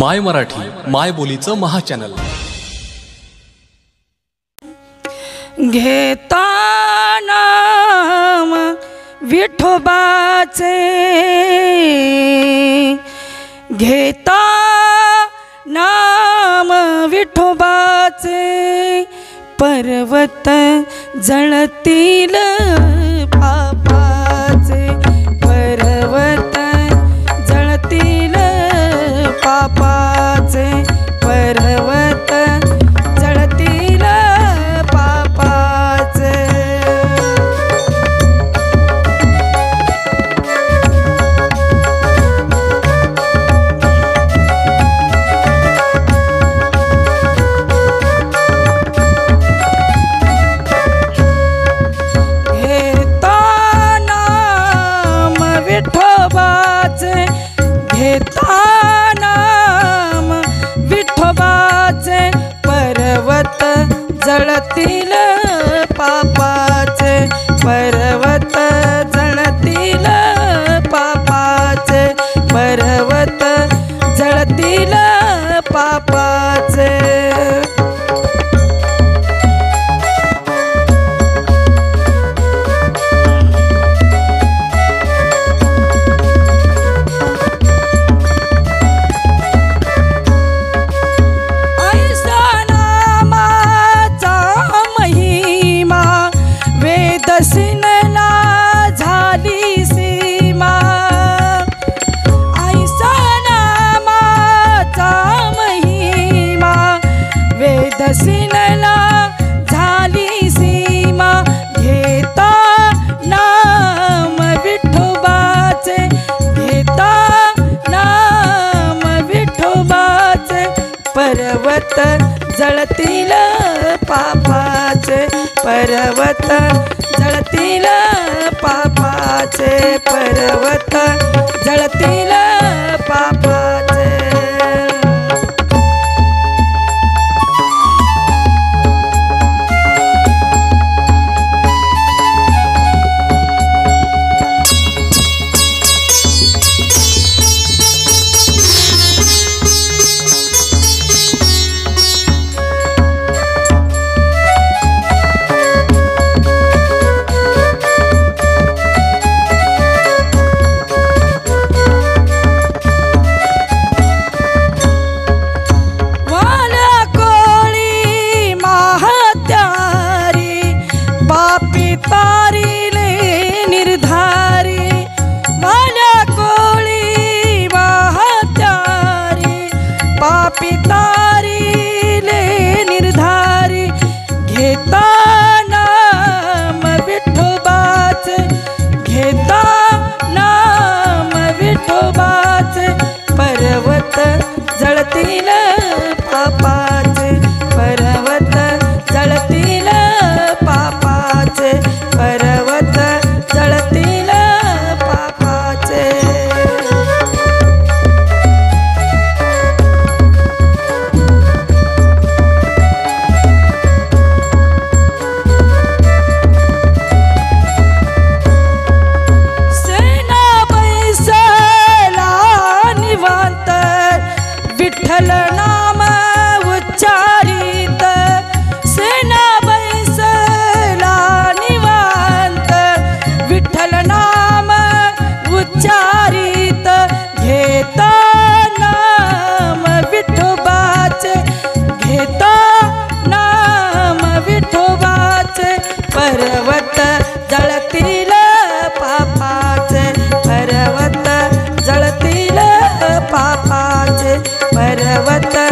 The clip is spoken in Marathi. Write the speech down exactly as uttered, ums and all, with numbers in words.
माय मराठी माय बोलीचं महाचॅनल. घेता नाम विठोबाचे, घेता नाम विठोबाचे, पर्वत जळतील पापाचे, पर्वत जळतील पापाचे, पर्वत जळतील पापाचे. घेता नाम विठोबाचे, घेता नाम विठोबाचे, पर्वत जळतील पापाचे, पर्वत जळतील पापाचे, पर्वत जळतील पापाचे. दसिनला झाली सीमा, ऐसा नामाचा महिमा, वेदसिनला झाली सीमा. घेता नाम विठोबाचे, घेता नाम विठोबाचे, पर्वत जळतील पापाचे, पर्वत जळतील पापाचे, पर्वत जळतील पापाचे. तारिले निर्धारी, वाल्या कोळी वाहत्यारी, पापी तारिले निर्धारी. घेता नाम विठोबाचे, घेता नाम विठोबाचे, पर्वत जळतील पापाचे, पर्वत जळतील पापाचे, पर्वत जळतील पापाचे. सेना बैसला निवांत, विठ्ठल नाम उच्चारित, सेना विठ्ठल नाम उच्चारित. घेता नाम विठोबाचे, घेता नाम विठोबाचे, पर्वत जळतील पापाचे, पर्वत जळतील पापाचे, पर्वत